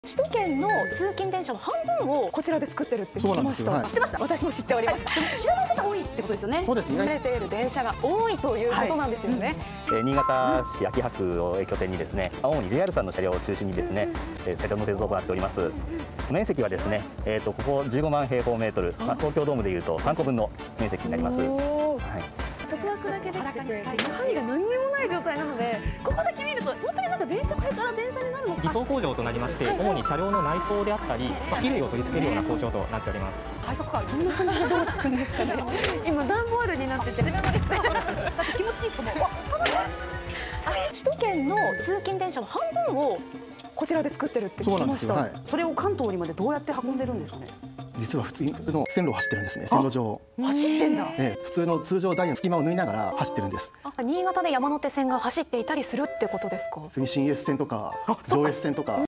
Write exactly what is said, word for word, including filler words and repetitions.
首都圏の通勤電車の半分をこちらで作ってるって聞きました。はい、知ってました。私も知っております。 知らない方多いってことですよね。 そうですね。売れている電車が多いということなんですよね。 はい、新潟市秋葉区を拠点にですね、主に ジェイアール さんの車両を中心にですね、車両の製造を行っております。面積はですね、えっとここじゅうごまん平方メートル、まあ、東京ドームでいうとさんこぶんの面積になります。はい。 外枠だけできてて、中身が何にもない状態なので、ここだけ見ると本当になんか電車これから電車になるのか。 偽装工場となりまして、主に車両の内装であったり、機類を取り付けるような工場となっております。 外国はどんな感じでどうつくんですかね。今段ボールになってて、自分まで使う。だって気持ちいいと思う。 首都圏の通勤電車の半分をこちらで作ってるって聞きました。 はい、それを関東にまでどうやって運んでるんですかね。 実は普通の線路を走ってるんですね。線路上走ってんだ。 ええ、普通の通常ダイヤの隙間を縫いながら走ってるんです。 新潟で山手線が走っていたりするってことですか。 新越線とか上越線とか